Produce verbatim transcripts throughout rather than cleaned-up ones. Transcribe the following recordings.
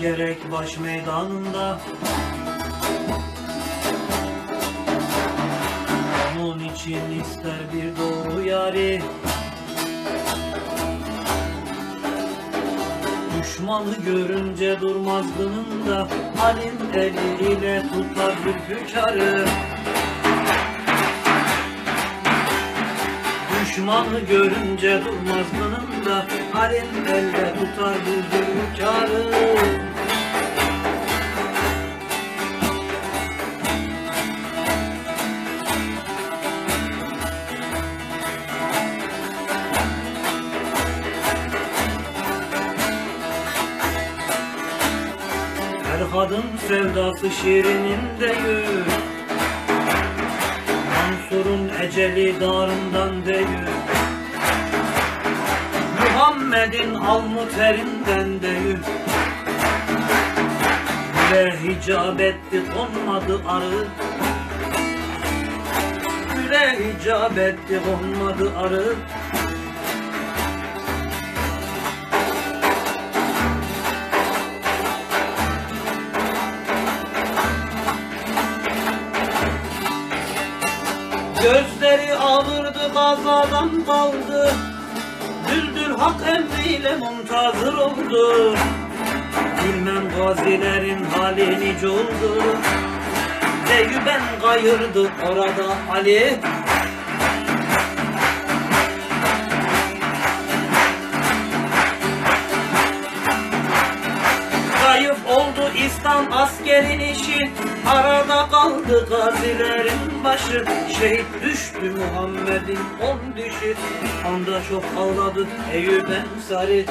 gerek baş meydanında. Onun için ister bir doğru yari. Düşmanı görünce durmaz gınında, Halim eliyle tutar Zülfikar'ı. Düşmanı görünce durmaz gınında, Halim elle tutar Zülfikar'ı. Ferhad'ın sevdası Şirin'in deyür, Mansur'un eceli darından deyür, Muhammed'in alnı terinden deyür. Güle hicab etti konmadı arı, Güle hicab etti konmadı arı. Gözleri ağırdı, gazadan kaldı, Düldül hak emriyle muntazır oldu. Bilmem gazilerin hali nice oldu, Eyüben kayırdı orada Ali. Kayıp oldu İslam askerin işi, arada kaldı gazilerin başı. Şehit düştü Muhammed'in on dişi, anda çok ağladı Eyüp Ensari.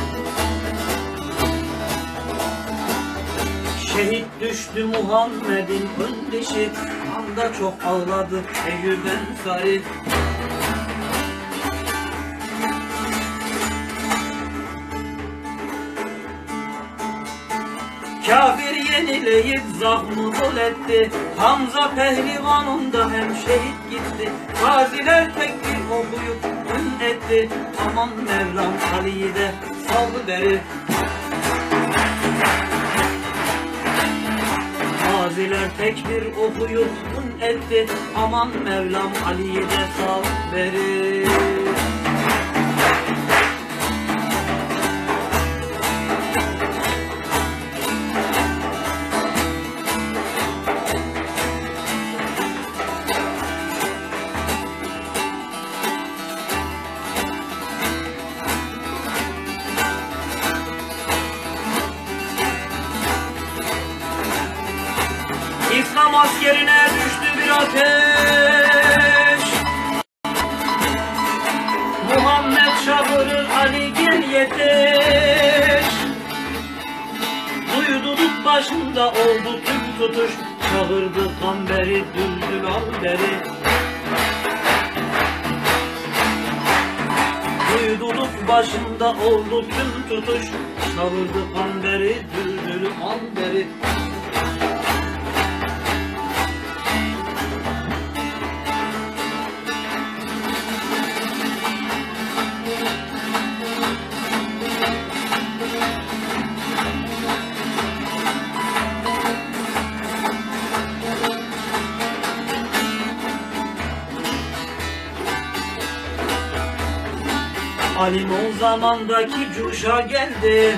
Şehit düştü Muhammed'in on dişi, anda çok ağladı Eyüp Ensari. Kafir yenileyip zahmı bol etti, Hamza pehlivanında hem şehit gitti. Gaziler tekbir okuyup gün etti, Aman Mevlam Ali'yi de salıveri. Gaziler tekbir okuyup gün etti, Aman Mevlam Ali'yi de salıveri. İslam askerine düştü bir ateş, Muhammed çağırır Ali gel yetiş. Duyduluk başında oldu tüm tutuş, Çağırdı Kamberi Düldül Alberi. Duyduluk başında oldu tüm tutuş, Çağırdı Kamberi Düldül Alberi. Halim o zamandaki cuşa geldi,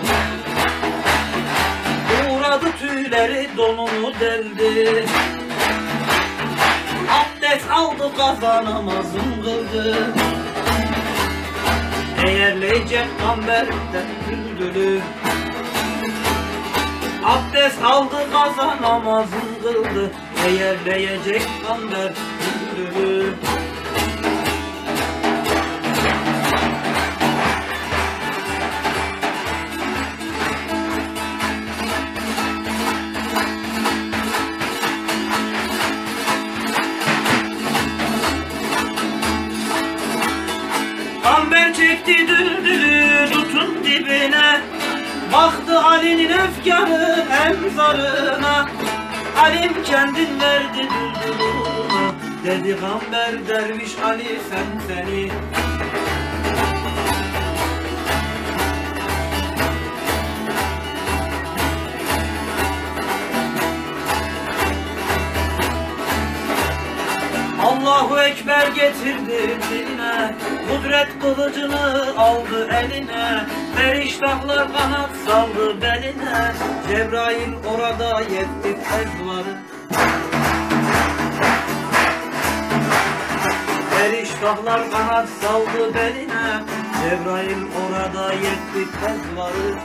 uğradı tüyleri donunu deldi. Abdest aldı kaza namazını kıldı, eğerleyecek Kamber'den Düldül'ü. Abdest aldı kaza namazını kıldı, eğerleyecek Kamber Düldül'ü. Kamber çekti Düldül'ü dutun dibine, baktı Ali'nin efkarı emzarına. Halim kendin verdi Düldül'ü, dedi Kamber derviş Ali sen seni. Allahu Ekber getirdi diline, kudret kılıcını aldı eline, feriştahlar kanat saldı beline, Cebrail orada yetti tezvarı. Feriştahlar kanat saldı beline, Cebrail orada yetti tezvarı.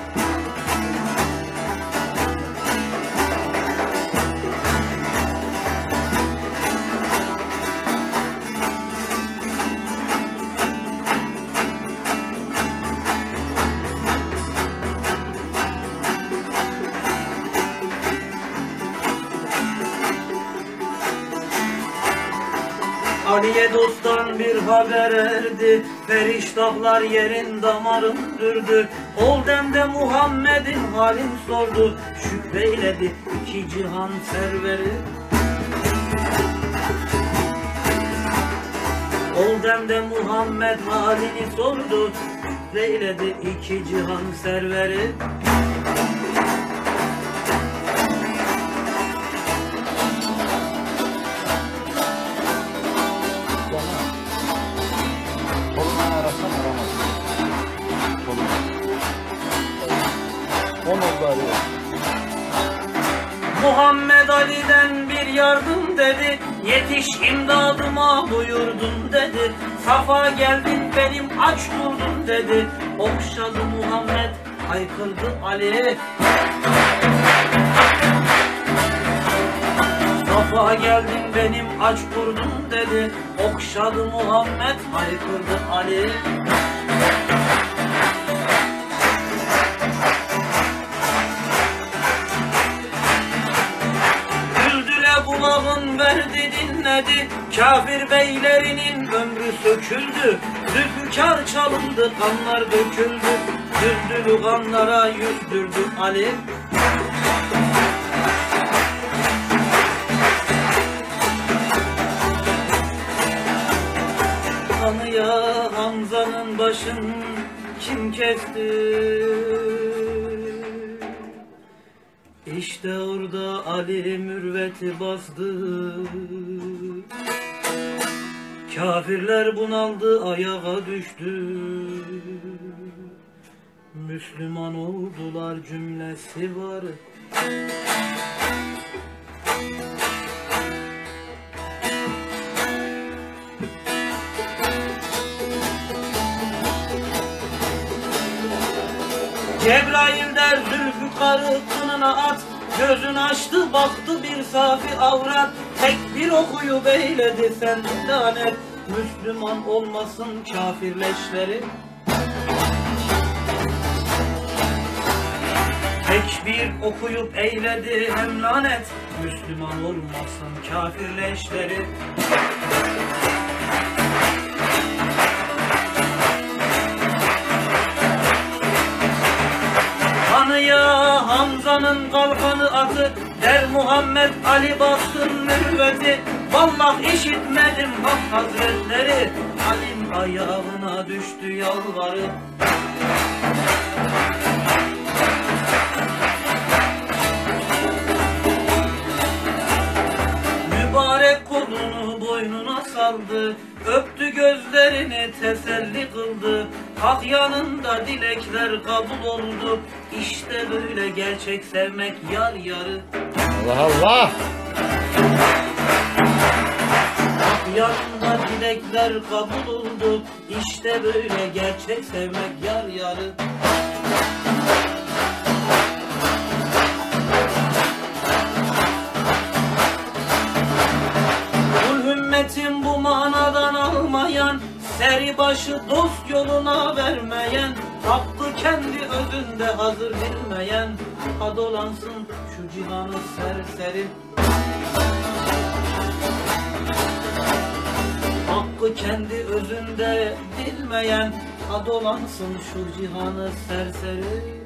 Ali'ye dosttan bir haber erdi, feriştahlar yerin damarın dürdü. Ol demde Muhammed'in halin sordu, şükreyledi iki cihan serveri. Ol demde Muhammed halini sordu, şükreyledi iki cihan serveri. Muhammed Ali'den bir yardım dedi, yetiş imdadıma buyurdun dedi. Safa geldin benim aç durdun dedi, okşadı Muhammed haykırdı Ali. Safa geldin benim aç durdun dedi, okşadı Muhammed haykırdı Ali. Kulağın verdi dinledi, kafir beylerinin ömrü söküldü. Zülfikar çalındı, kanlar döküldü, düldülü kanlara yüzdürdü Ali. Kanıya Hamza'nın başını kim kesti? İşte orada Ali mürveti bastı, kafirler bunaldı, ayağa düştü. Müslüman oldular cümlesi var. Cebrail der Zülfikar'ı kınına at, gözün açtı baktı bir safi avrat, tek bir okuyup eyledi sen lanet, Müslüman olmasın kafir leşleri. Tek bir okuyup eyledi hem lanet, Müslüman olmasın kafir leşleri. Kanıya Hamza'nın kalkanı atı, der Muhammed Ali bastın mürveti. Vallahi işitmedim hak hazretleri, Ali'm ayağına düştü yalvarı. Mübarek kolunu boynuna saldı, öptü gözlerini teselli kıldı. Hak yanında dilekler kabul oldu, İşte böyle gerçek sevmek yar yarı. Allah Allah! Hak yanında dilekler kabul oldu, İşte böyle gerçek sevmek yar yarı. Kul ümmetin bu manadan almayan, seri başı dost yoluna vermeyen, hakkı kendi özünde hazır bilmeyen, ha dolansın şu cihanı serseri. Hakkı kendi özünde bilmeyen, ha dolansın şu cihanı serseri.